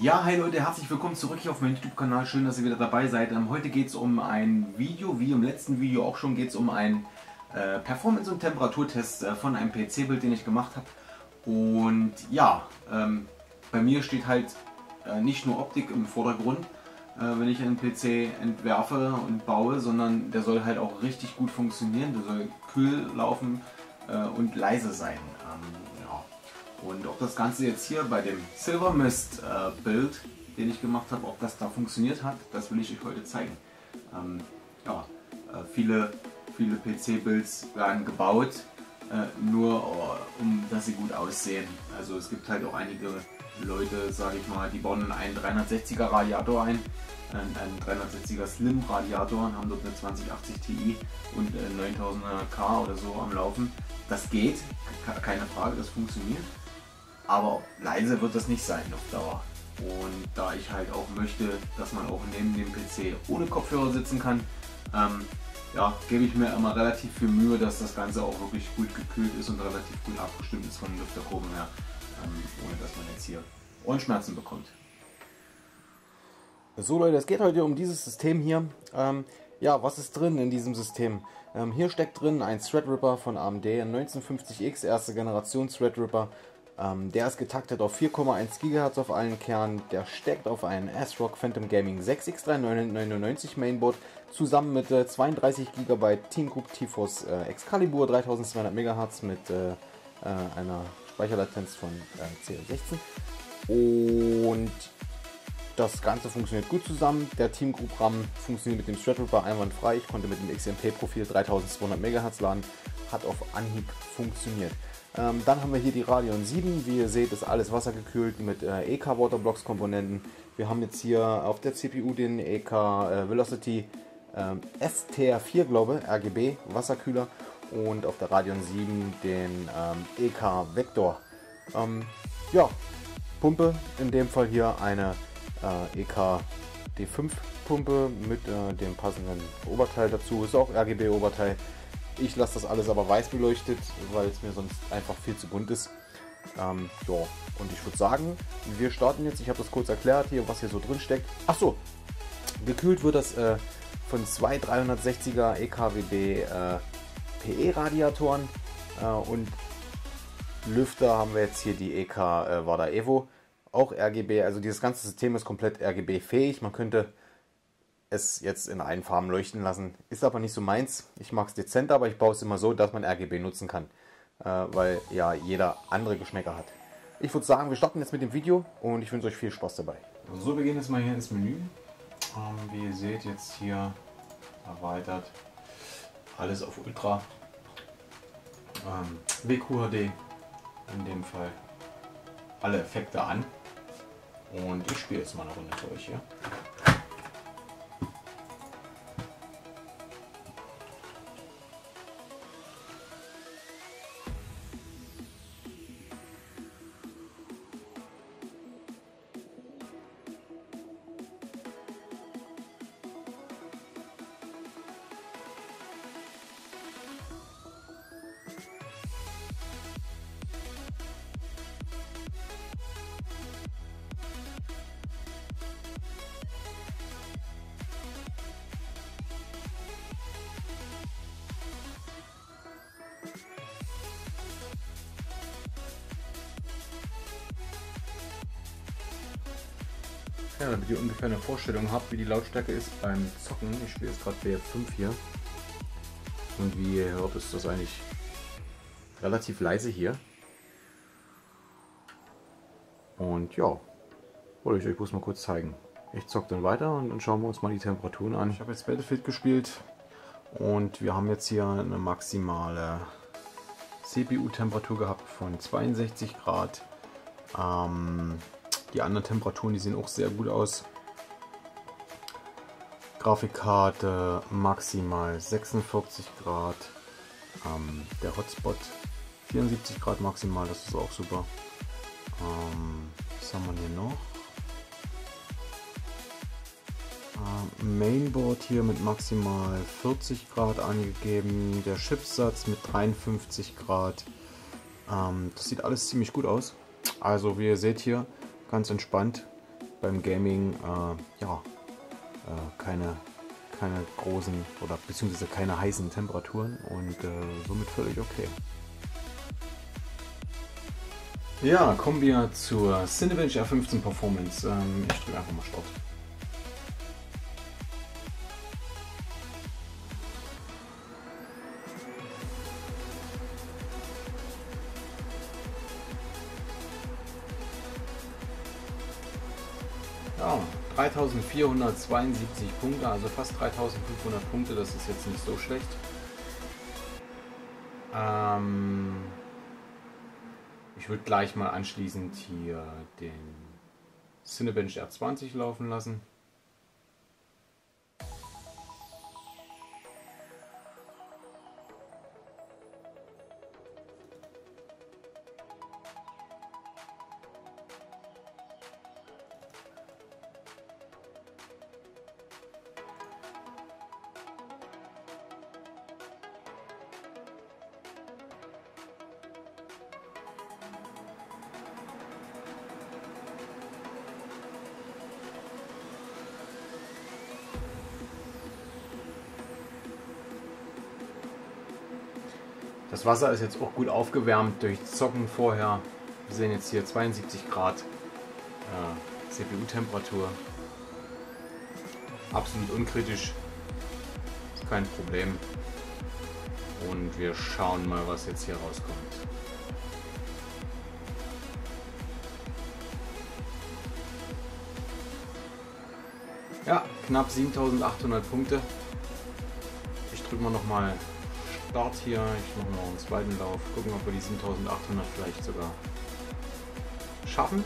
Ja, hi Leute, herzlich willkommen zurück hier auf meinem YouTube-Kanal. Schön, dass ihr wieder dabei seid. Heute geht es um ein Video, wie im letzten Video auch schon, geht es um einen Performance- und Temperaturtest von einem PC-Bild, den ich gemacht habe. Und ja, bei mir steht halt nicht nur Optik im Vordergrund, wenn ich einen PC entwerfe und baue, sondern der soll halt auch richtig gut funktionieren. Der soll kühl laufen und leise sein. Ja. Und ob das Ganze jetzt hier bei dem Silver Mist Bild, den ich gemacht habe, ob das da funktioniert hat, das will ich euch heute zeigen. Ja, viele PC-Builds werden gebaut, nur um dass sie gut aussehen. Also es gibt halt auch einige Leute, sage ich mal, die bauen einen 360er Radiator ein, einen 360er Slim Radiator und haben dort eine 2080 Ti und 9000K oder so am Laufen. Das geht, keine Frage, das funktioniert. Aber leise wird das nicht sein auf Dauer. Und da ich halt auch möchte, dass man auch neben dem PC ohne Kopfhörer sitzen kann, ja, gebe ich mir immer relativ viel Mühe, dass das Ganze auch wirklich gut gekühlt ist und relativ gut abgestimmt ist von den Lüfterkurven her, ohne dass man jetzt hier Ohrenschmerzen bekommt. So Leute, es geht heute um dieses System hier. Ja, was ist drin in diesem System? Hier steckt drin ein Threadripper von AMD, ein 1950X, erste Generation Threadripper. Der ist getaktet auf 4,1 GHz auf allen Kernen. Der steckt auf einen ASRock Phantom Gaming 6X3999 Mainboard zusammen mit 32 GB Team Group TeForce Excalibur 3200 MHz mit einer Speicherlatenz von CL16. Und das Ganze funktioniert gut zusammen. Der Team Group RAM funktioniert mit dem Threadripper einwandfrei. Ich konnte mit dem XMP-Profil 3200 MHz laden. Hat auf Anhieb funktioniert. Dann haben wir hier die Radeon 7. Wie ihr seht, ist alles wassergekühlt mit EK Waterblocks Komponenten. Wir haben jetzt hier auf der CPU den EK Velocity STR4, glaube ich, RGB Wasserkühler, und auf der Radeon 7 den EK Vector. Ja, Pumpe, in dem Fall hier eine EK D5 Pumpe mit dem passenden Oberteil dazu. Ist auch RGB Oberteil. Ich lasse das alles aber weiß beleuchtet, weil es mir sonst einfach viel zu bunt ist. Ja, und ich würde sagen, wir starten jetzt. Ich habe das kurz erklärt hier, was hier so drin steckt. Achso, gekühlt wird das von zwei 360er EKWB PE Radiatoren und Lüfter haben wir jetzt hier die EK Wada Evo, auch RGB. Also dieses ganze System ist komplett RGB fähig. Man könnte es jetzt in allen Farben leuchten lassen. Ist aber nicht so meins. Ich mag es dezent, aber ich baue es immer so, dass man RGB nutzen kann. Weil ja jeder andere Geschmäcker hat. Ich würde sagen, wir starten jetzt mit dem Video und ich wünsche euch viel Spaß dabei. So, wir gehen jetzt mal hier ins Menü. Wie ihr seht, jetzt hier erweitert. Alles auf Ultra. WQHD in dem Fall. Alle Effekte an. Und ich spiele jetzt mal eine Runde für euch hier. Ja, damit ihr ungefähr eine Vorstellung habt, wie die Lautstärke ist beim Zocken. Ich spiele jetzt gerade BF5 hier. Und wie ihr hört, ist das eigentlich relativ leise hier. Und ja, wollte ich euch bloß mal kurz zeigen. Ich zocke dann weiter und dann schauen wir uns mal die Temperaturen an. Ich habe jetzt Battlefield gespielt und wir haben jetzt hier eine maximale CPU-Temperatur gehabt von 62 Grad. Die anderen Temperaturen, die sehen auch sehr gut aus. Grafikkarte maximal 46 Grad. Der Hotspot 74 Grad maximal, das ist auch super. Was haben wir hier noch? Mainboard hier mit maximal 40 Grad angegeben. Der Chipsatz mit 53 Grad. Das sieht alles ziemlich gut aus. Also wie ihr seht hier, ganz entspannt beim Gaming ja, keine großen oder beziehungsweise keine heißen Temperaturen und somit völlig okay. Ja, kommen wir zur Cinebench R15 Performance. Ich drücke einfach mal Start. Ja, 3472 Punkte, also fast 3500 Punkte, das ist jetzt nicht so schlecht. Ich würde gleich mal anschließend hier den Cinebench R20 laufen lassen. Das Wasser ist jetzt auch gut aufgewärmt durch Zocken vorher. Wir sehen jetzt hier 72 Grad CPU-Temperatur. Absolut unkritisch. Ist kein Problem. Und wir schauen mal, was jetzt hier rauskommt. Ja, knapp 7800 Punkte. Ich drücke mal nochmal Start hier. Ich mache noch einen zweiten Lauf. Gucken, ob wir die 7800 vielleicht sogar schaffen.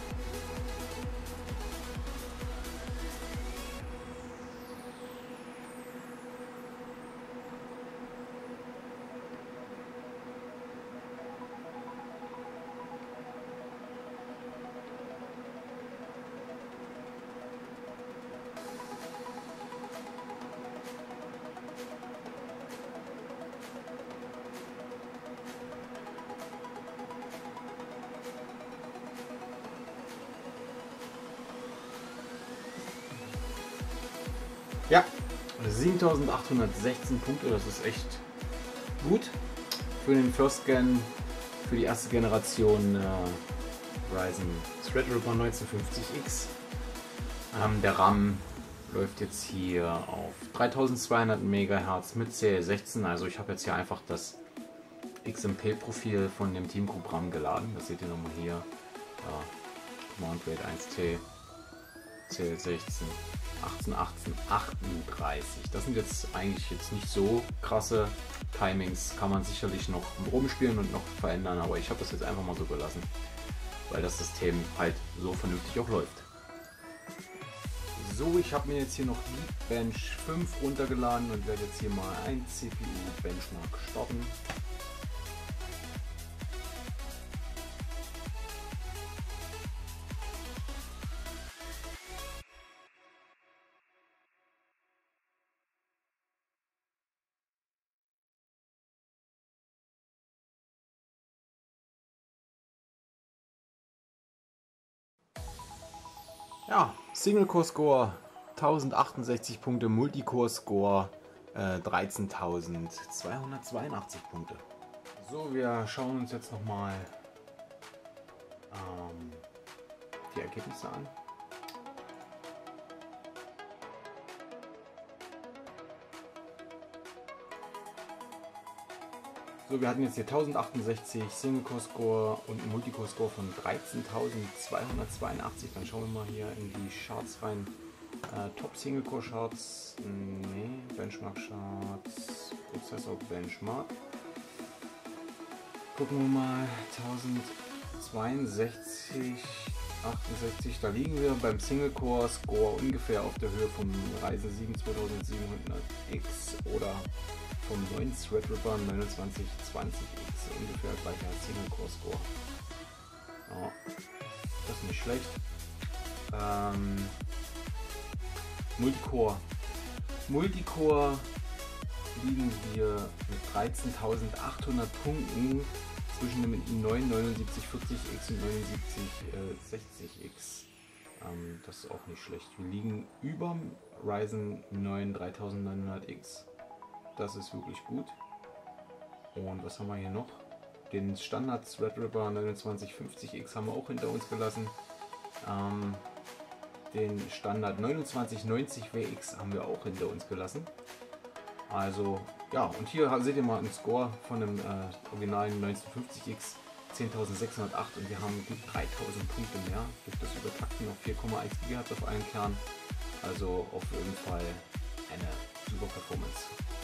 Ja, 7816 Punkte, das ist echt gut für den First Gen, für die erste Generation Ryzen Threadripper 1950X. Der RAM läuft jetzt hier auf 3200 MHz mit CL16, also ich habe jetzt hier einfach das XMP-Profil von dem Team Group RAM geladen, das seht ihr nochmal hier. Mount Rate 1T, CL16. 1838. Das sind jetzt eigentlich nicht so krasse Timings, kann man sicherlich noch rumspielen und noch verändern, aber ich habe das jetzt einfach mal so gelassen, weil das System halt so vernünftig auch läuft. So, ich habe mir jetzt hier noch Geekbench 5 runtergeladen und werde jetzt hier mal ein CPU-Benchmark starten. Ja, Single-Core-Score 1068 Punkte, Multicore-Score 13.282 Punkte. So, wir schauen uns jetzt nochmal die Ergebnisse an. So, wir hatten jetzt hier 1068 Single-Core-Score und einen Multicore-Score von 13.282. Dann schauen wir mal hier in die Charts rein. Top Single-Core-Charts, nee, Benchmark-Charts, Prozessor-Benchmark. Gucken wir mal, 1062, 68, da liegen wir beim Single-Core-Score ungefähr auf der Höhe vom Ryzen 7 2700X oder vom neuen Threadripper 2920X, ungefähr gleicher Single-Core-Score. Ja, das ist nicht schlecht. Multicore liegen wir mit 13.800 Punkten zwischen dem neuen 7940X und 7960X. Das ist auch nicht schlecht. Wir liegen über Ryzen 9 3900X. Das ist wirklich gut. Und was haben wir hier noch? Den Standard Threadripper 2950X haben wir auch hinter uns gelassen. Den Standard 2990WX haben wir auch hinter uns gelassen. Also ja, und hier seht ihr mal einen Score von dem originalen 1950X 10.608 und wir haben gut 3000 Punkte mehr durch das Übertakten auf 4,1 GHz auf einen Kern. Also auf jeden Fall eine super Performance.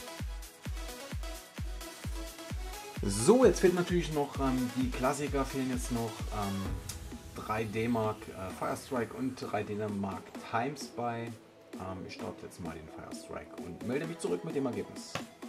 So, jetzt fehlt natürlich noch die Klassiker, fehlen jetzt noch 3D Mark Firestrike und 3D Mark Timespy. Ich starte jetzt mal den Firestrike und melde mich zurück mit dem Ergebnis.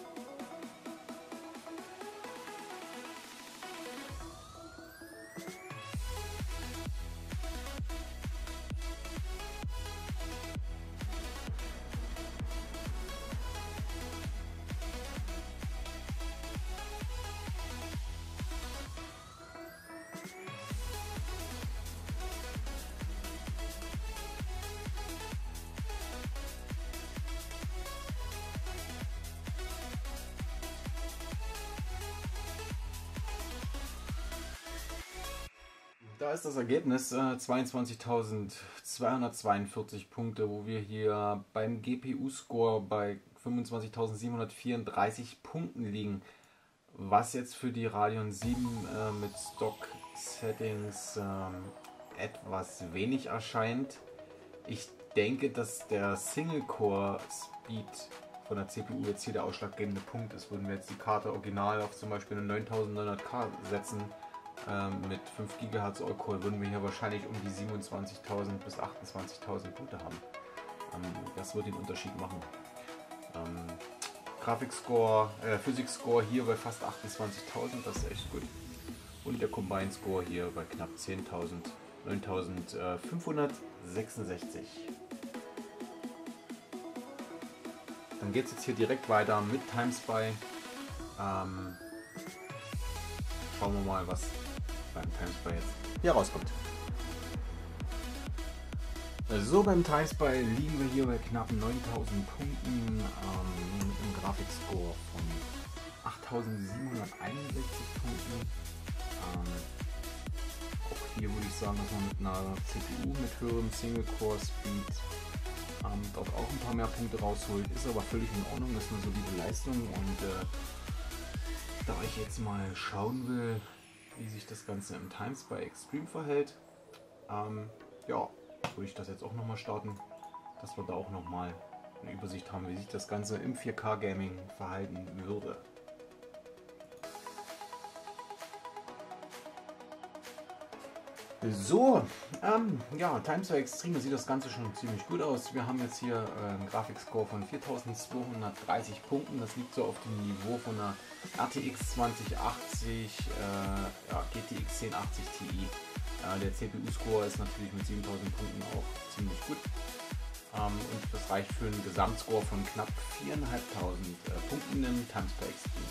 Da ist das Ergebnis 22.242 Punkte, wo wir hier beim GPU-Score bei 25.734 Punkten liegen, was jetzt für die Radeon 7 mit Stock-Settings etwas wenig erscheint. Ich denke, dass der Single-Core-Speed von der CPU jetzt hier der ausschlaggebende Punkt ist. Würden wir jetzt die Karte original auf zum Beispiel eine 9900K setzen, mit 5 GHz All-Core, würden wir hier wahrscheinlich um die 27.000 bis 28.000 Punkte haben. Das wird den Unterschied machen. Grafikscore, Physics-Score hier bei fast 28.000, das ist echt gut. Und der Combined-Score hier bei knapp 10.000, 9.566. Dann geht es jetzt hier direkt weiter mit Timespy. Schauen wir mal, was beim Timespy jetzt hier rauskommt. So, beim Timespy liegen wir hier bei knapp 9000 Punkten, mit einem Grafikscore von 8761 Punkten. Auch hier würde ich sagen, dass man mit einer CPU mit höherem Single-Core-Speed dort auch ein paar mehr Punkte rausholt. Ist aber völlig in Ordnung, das ist eine solide Leistung. Und da ich jetzt mal schauen will, wie sich das Ganze im Timespy Extreme verhält, ja, würde ich das jetzt auch nochmal starten, dass wir da auch nochmal eine Übersicht haben, wie sich das Ganze im 4K Gaming verhalten würde. So, ja, Timespy Extreme sieht das Ganze schon ziemlich gut aus. Wir haben jetzt hier einen Grafikscore von 4230 Punkten. Das liegt so auf dem Niveau von einer RTX 2080, ja, GTX 1080 Ti. Der CPU-Score ist natürlich mit 7000 Punkten auch ziemlich gut. Und das reicht für einen Gesamtscore von knapp 4.500 Punkten im Timespy Extreme.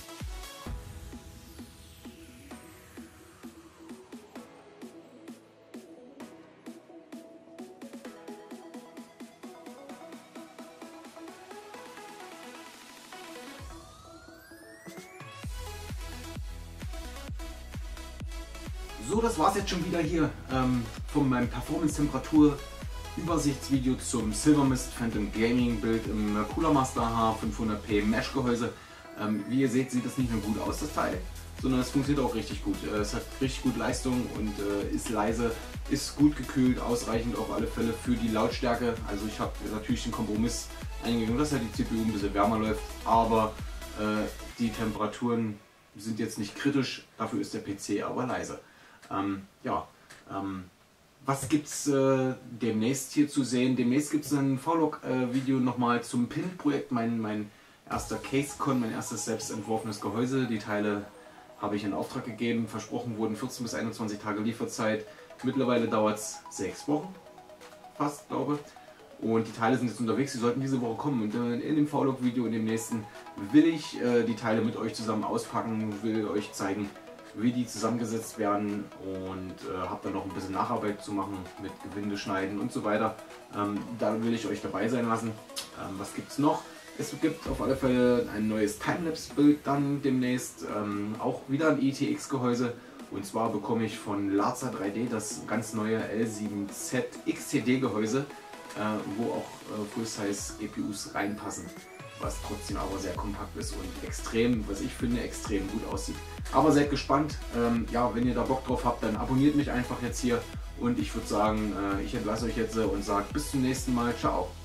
So, das war es jetzt schon wieder hier von meinem Performance-Temperatur-Übersichtsvideo zum Silvermist Phantom Gaming Bild im Cooler Master H500p Mesh Gehäuse. Wie ihr seht, sieht das nicht nur gut aus, das Teil, sondern es funktioniert auch richtig gut. Es hat richtig gut Leistung und ist leise, ist gut gekühlt, ausreichend auf alle Fälle für die Lautstärke. Also ich habe natürlich den Kompromiss eingegangen, dass ja die CPU ein bisschen wärmer läuft, aber die Temperaturen sind jetzt nicht kritisch, dafür ist der PC aber leise. Ja, was gibt es demnächst hier zu sehen? Demnächst gibt es ein Vlog-Video nochmal zum Pin-Projekt, mein erster CaseCon, mein erstes selbst entworfenes Gehäuse. Die Teile habe ich in Auftrag gegeben, versprochen wurden 14 bis 21 Tage Lieferzeit. Mittlerweile dauert es 6 Wochen, fast glaube ich. Und die Teile sind jetzt unterwegs, sie sollten diese Woche kommen. Und in dem Vlog-Video, in dem nächsten, will ich die Teile mit euch zusammen auspacken, will euch zeigen, wie die zusammengesetzt werden und habe dann noch ein bisschen Nacharbeit zu machen mit Gewinde schneiden und so weiter. Da will ich euch dabei sein lassen. Was gibt es noch? Es gibt auf alle Fälle ein neues Timelapse-Bild dann demnächst, auch wieder ein ITX-Gehäuse. Und zwar bekomme ich von Laza 3D das ganz neue L7Z XTD-Gehäuse, wo auch Full-Size GPUs reinpassen, was trotzdem aber sehr kompakt ist und extrem, was ich finde, extrem gut aussieht. Aber seid gespannt, ja, wenn ihr da Bock drauf habt, dann abonniert mich einfach jetzt hier und ich würde sagen, ich entlasse euch jetzt und sage bis zum nächsten Mal, ciao.